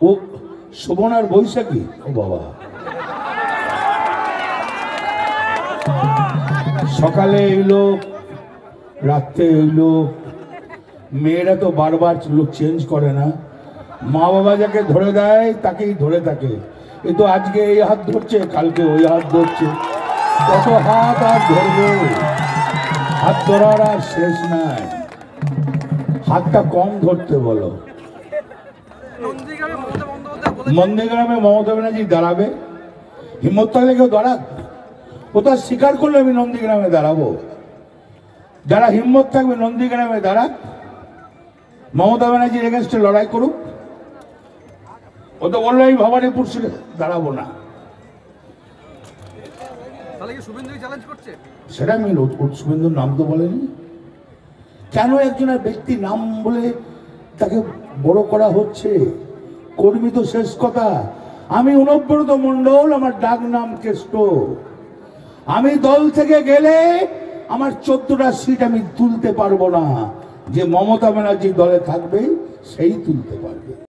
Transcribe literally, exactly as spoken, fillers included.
ও শোভনার বৈশাখী? ও বাবা, সকালে এলো রাত্রে এলো, মেয়েরা তো বারবার লোক চেঞ্জ করে না, মা বাবা যাকে ধরে দেয় তাকেই ধরে থাকে। এ তো আজকে এই হাত ধরছে, কালকে ওই হাত ধরছে, কত হাত আর ধরবে? হাত ধরার আর শেষ নাই, হাতটা কম ধরতে বলো। নন্দীগ্রামে মমতা ব্যানার্জি দাঁড়াবে, হিম্মত থাকলে কেউ দাঁড়াক, কোথাও স্বীকার করলে আমি নন্দীগ্রামে দাঁড়াবো। যারা হিম্মত থাকবে নন্দীগ্রামে দাঁড়াক, মমতা ব্যানার্জির এগেনস্টে লড়াই করুক। ও তো বললো আমি ভবানীপুর সিটে দাঁড়াবো না, সেটা আমি শুভেন্দুর নাম তো বলেনি। কেন একজনের ব্যক্তির নাম বলে তাকে বড় করা হচ্ছে? কর্মী তো শেষ কথা। আমি অনুব্রত মণ্ডল, আমার ডাক নাম কেষ্ট। আমি দল থেকে গেলে আমার চোদ্দটা সিট আমি তুলতে পারবো না, যে মমতা ব্যানার্জি দলে থাকবে সেই তুলতে পারবে।